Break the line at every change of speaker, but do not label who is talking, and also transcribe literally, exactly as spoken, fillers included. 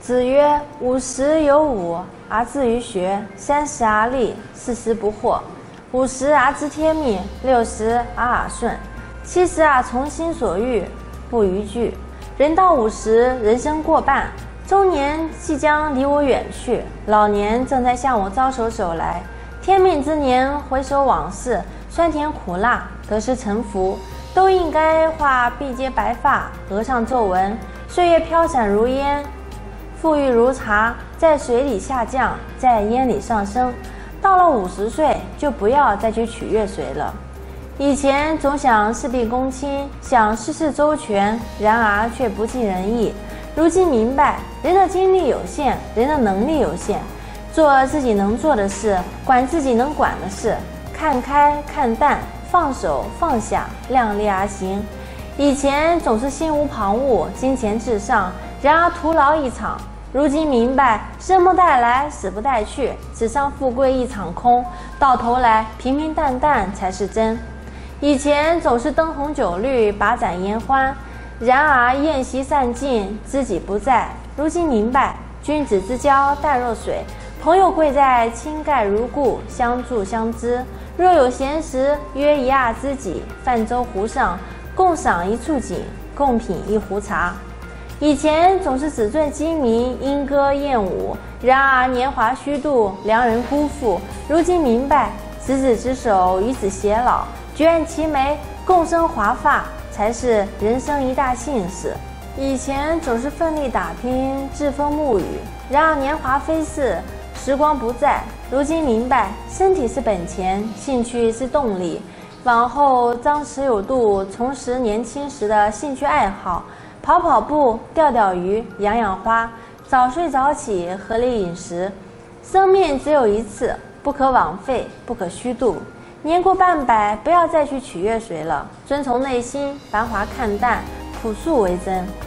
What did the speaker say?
子曰：“五十有五而志于学，三十而立，四十不惑，五十而知天命，六十而耳顺，七十而从心所欲，不逾矩。人到五十，人生过半，中年即将离我远去，老年正在向我招手手来。天命之年，回首往事，酸甜苦辣，得失沉浮，都应该化毕节白发，额上皱纹，岁月飘散如烟。”富裕如茶，在水里下降，在烟里上升。到了五十岁，就不要再去取悦谁了。以前总想事必躬亲，想事事周全，然而却不尽人意。如今明白，人的精力有限，人的能力有限，做自己能做的事，管自己能管的事，看开看淡，放手放下，量力而行。以前总是心无旁骛，金钱至上，然而徒劳一场。如今明白，生不带来，死不带去，纸上富贵一场空，到头来平平淡淡才是真。以前总是灯红酒绿，把盏言欢，然而宴席散尽，知己不在。如今明白，君子之交淡若水，朋友贵在亲盖如故，相助相知。若有闲时，约一二知己，泛舟湖上，共赏一处景，共品一壶茶。以前总是纸醉金迷，莺歌燕舞，然而年华虚度，良人辜负。如今明白，执子之手，与子偕老，举案齐眉，共生华发，才是人生一大幸事。以前总是奋力打拼，栉风沐雨，然而年华飞逝，时光不再。如今明白，身体是本钱，兴趣是动力。往后张弛有度，重拾年轻时的兴趣爱好，跑跑步，钓钓鱼，养养花，早睡早起，合理饮食。生命只有一次，不可枉费，不可虚度。年过半百，不要再去取悦谁了，遵从内心，繁华看淡，朴素为真。